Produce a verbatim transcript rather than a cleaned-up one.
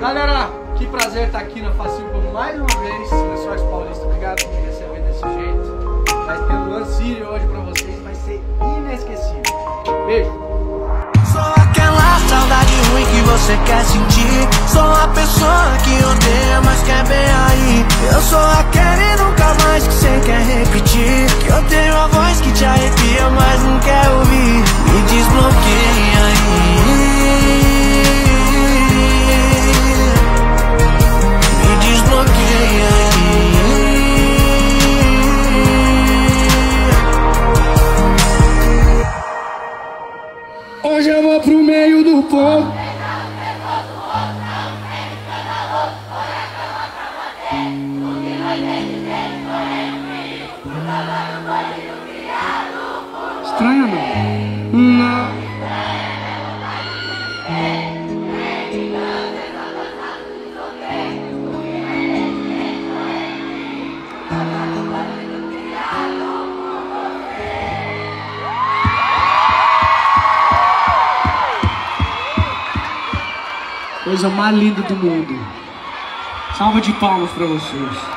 Galera, que prazer estar aqui na Facilcom mais uma vez. Lençóis Paulista, obrigado por me receber desse jeito. Vai ter um Lancírio hoje pra vocês, vai ser inesquecível. Beijo. Sou aquela saudade ruim que você quer sentir. Sou a pessoa que odeia, mas quer bem aí. Eu sou aquele nunca mais que cê quer repetir. Que eu tenho a voz que te arrepia, mas não quer ouvir. Me desbloqueia aí. Me desbloqueia aí. Hoje eu vou pro meio do povo. Estranha não? Não. Coisa mais linda do mundo. Salva de palmas pra vocês.